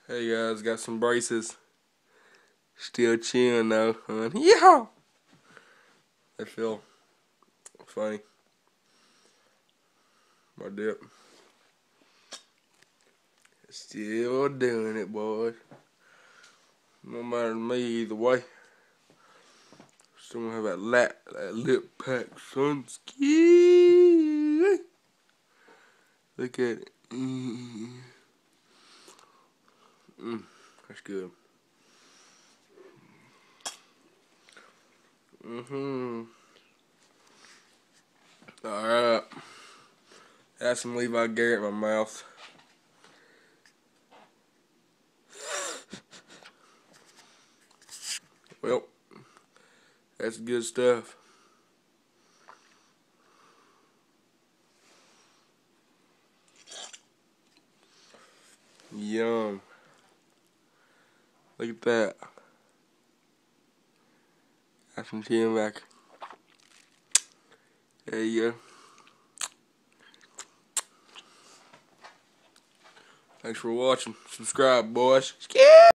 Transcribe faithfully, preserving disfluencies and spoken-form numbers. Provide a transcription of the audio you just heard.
Hey guys, got some braces. Still chilling though, huh? Yeah! They feel funny. My dip. Still doing it, boys. No matter to me either way. Still gonna have that lat, that lip pack, son. Ski. Look at it. Mm. Mm. That's good. Mm-hmm. Alright. That's some Levi Garrett in my mouth. Well, that's good stuff. Yum. Look at that. Got some chicken back. There you go. Thanks for watching. Subscribe, boys.